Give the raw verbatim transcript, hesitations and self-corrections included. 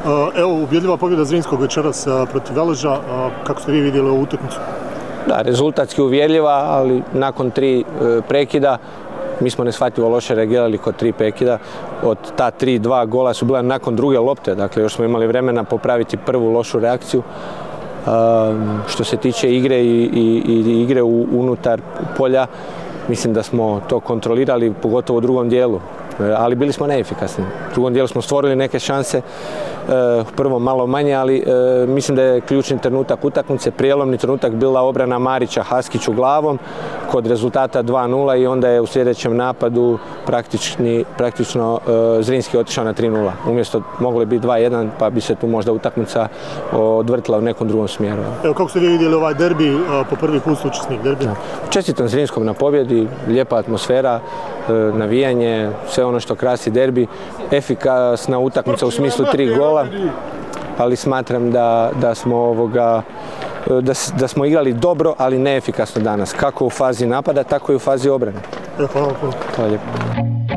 Evo, ubjedljiva pobjeda Zrinskog večeras protiv Veleža. Kako ste vi vidjeli ovu utakmicu? Da, rezultatski uvjerljiva, ali nakon tri prekida mi smo neshvatljivo loše reagirali kod tri prekida. Od ta tri dva gola su bila nakon druge lopte, dakle još smo imali vremena popraviti prvu lošu reakciju. Što se tiče igre i, i, i igre u, unutar polja, mislim da smo to kontrolirali, pogotovo u drugom dijelu. Ali bili smo neefikasni. U drugom dijelu smo stvorili neke šanse, u prvom malo manje, ali mislim da je ključni trenutak utakmice, prijelomni trenutak bila obrana Marića Haskiću glavom kod rezultata dva nula i onda je u sljedećem napadu praktično Zrinski otišao na tri nula. Umjesto moglo je biti dva jedan, pa bi se tu možda utakmica odvrtila u nekom drugom smjeru. Evo, kako ste vi vidjeli ovaj derbi, po prvi put učesnik derbija? Čestitam Zrinskom na pobjedi, lijepa atmosfera, navijanje, sve ono što krasi derbi, efikasna utakmica u smislu tri gola, ali smatram da, da, smo, ovoga, da, da smo igrali dobro, ali neefikasno danas, kako u fazi napada, tako i u fazi obrane. Hvala. Hvala lijepo.